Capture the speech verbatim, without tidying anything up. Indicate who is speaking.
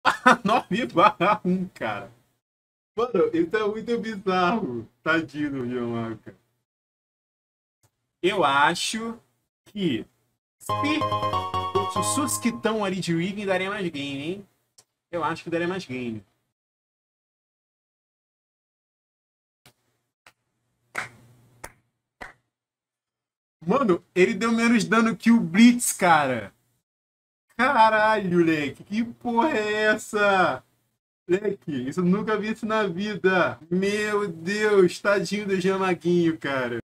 Speaker 1: nove barra um, cara. Mano, isso é muito bizarro. Tadinho do Jamaica. Eu acho que se o Susquitão ali de Riven daria mais game, hein? Eu acho que daria mais game. Mano, ele deu menos dano que o Blitz, cara. Caralho, moleque. Que porra é essa? Moleque, isso eu nunca vi isso na vida. Meu Deus, tadinho do Jamaguinho, cara.